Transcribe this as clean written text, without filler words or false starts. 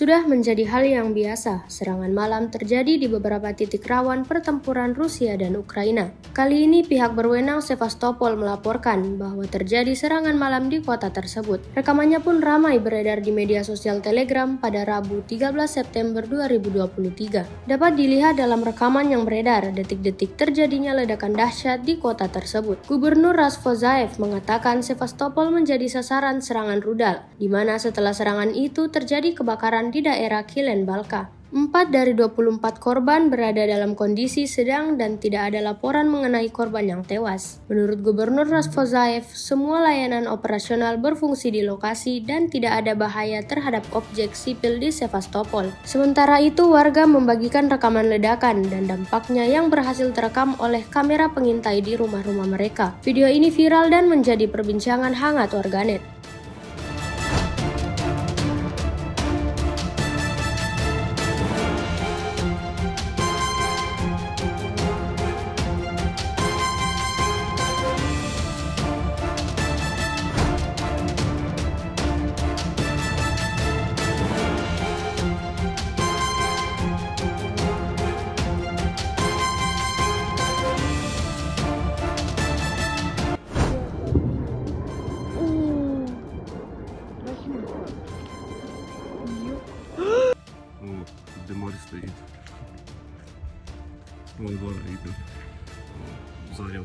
Sudah menjadi hal yang biasa, serangan malam terjadi di beberapa titik rawan pertempuran Rusia dan Ukraina. Kali ini pihak berwenang Sevastopol melaporkan bahwa terjadi serangan malam di kota tersebut. Rekamannya pun ramai beredar di media sosial Telegram pada Rabu 13 September 2023. Dapat dilihat dalam rekaman yang beredar detik-detik terjadinya ledakan dahsyat di kota tersebut. Gubernur Rasfozaev mengatakan Sevastopol menjadi sasaran serangan rudal, di mana setelah serangan itu terjadi kebakaran di daerah Kilen-Balka. 4 dari 24 korban berada dalam kondisi sedang dan tidak ada laporan mengenai korban yang tewas. Menurut Gubernur Rasfozaev, semua layanan operasional berfungsi di lokasi dan tidak ada bahaya terhadap objek sipil di Sevastopol. Sementara itu, warga membagikan rekaman ledakan dan dampaknya yang berhasil terekam oleh kamera pengintai di rumah-rumah mereka. Video ini viral dan menjadi perbincangan hangat warganet. Дымарь стоит. Вон гора видно. Зарево.